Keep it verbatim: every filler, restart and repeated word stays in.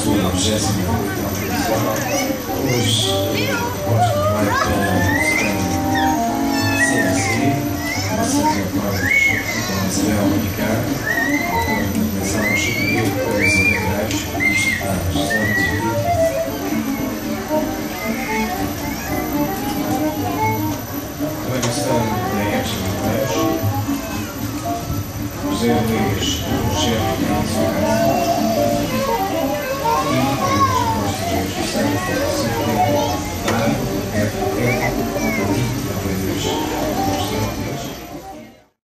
sua vigésima edição. Hoje gosto vai para o C S I, nossas acordos com Isabel Ricardo, autora da coleção Chuparia para os Laterais, isto às dezoito e vinte. Também gostando da Extra José Luís